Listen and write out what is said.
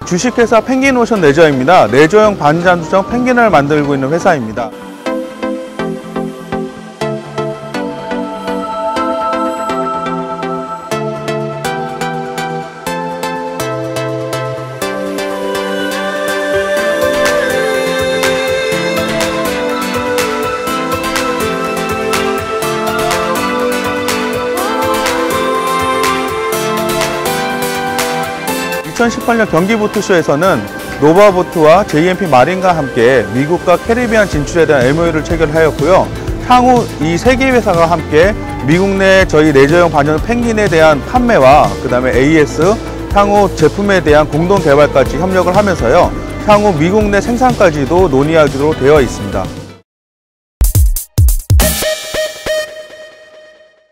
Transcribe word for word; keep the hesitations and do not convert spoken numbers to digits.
주식회사 펭귄오션 레저입니다. 레저용 반자동차 펭귄을 만들고 있는 회사입니다. 이천십팔 년 경기보트쇼에서는 노바보트와 제이엠피 마린과 함께 미국과 캐리비안 진출에 대한 엠오유를 체결하였고요. 향후 이 세 개 회사가 함께 미국 내 저희 레저용 반전 펭귄에 대한 판매와 그 다음에 에이에스, 향후 제품에 대한 공동 개발까지 협력을 하면서요. 향후 미국 내 생산까지도 논의하기로 되어 있습니다.